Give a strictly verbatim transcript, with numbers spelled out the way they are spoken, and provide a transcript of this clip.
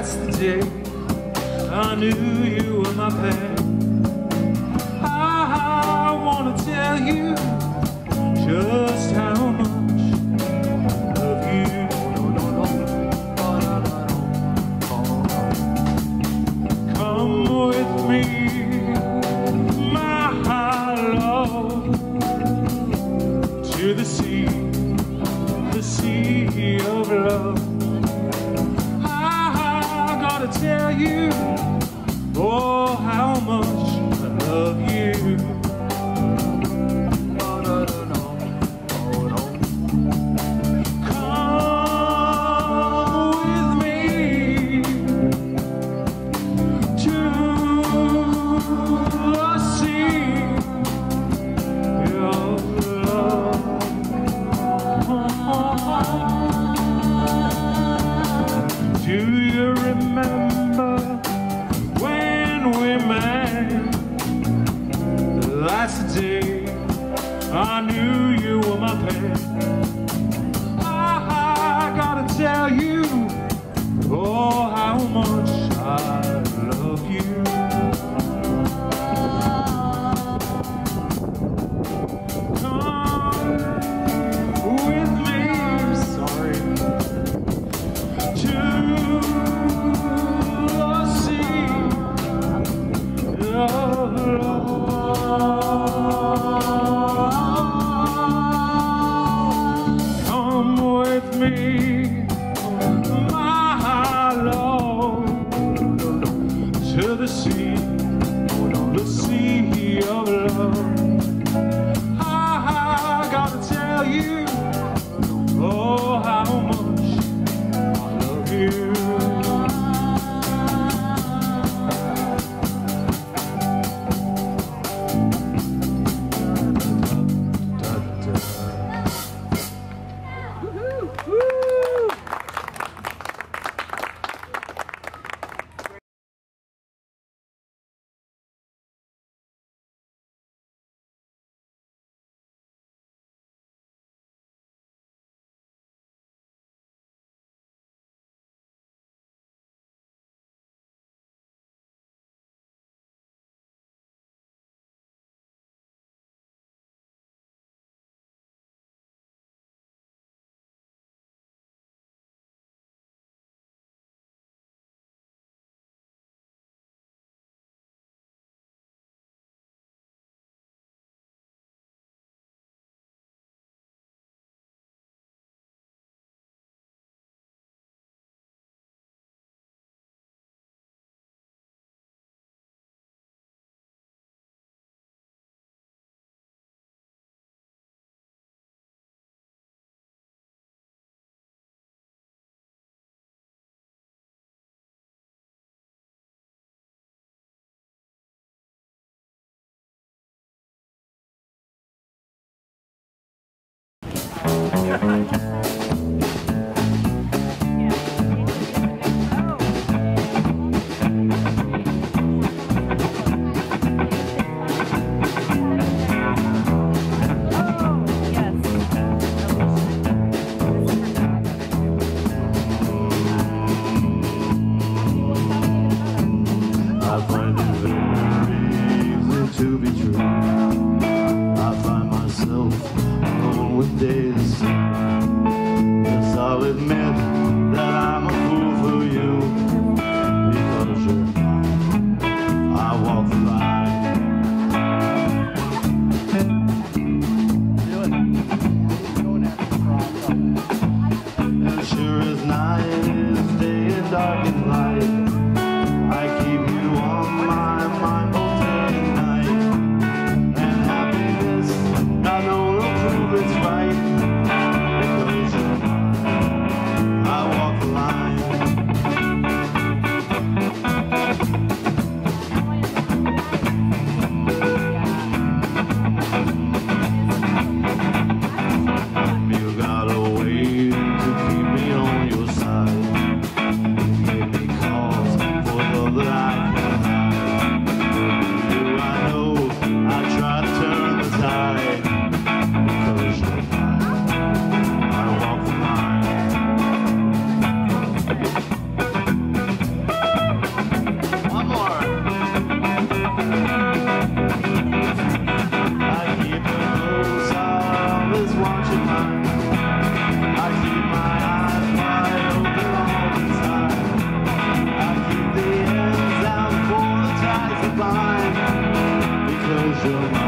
That's the day I knew you were my path. I wanna tell you just how much I love you. Come with me, my love, to the sea, the sea of love. I gotta tell you, oh, how much I love you. Do you remember when we met? That's the day I knew you were my pet. I, I gotta tell you, oh, how much I love you. Come with me, I'm sorry, to come with me, my love, to the sea, the sea of love. I gotta tell you, oh, how much I love you. To be true, I find myself alone with days. Yes, I'll admit that I'm a fool for you, because you're mine. I walk the line. And sure as night is day and dark and light, I keep you on my mind. I know it'll prove it's right, because you're mine. watching mine. I keep my eyes wide open all the time. I keep the ends out for the ties that bind, because you're mine.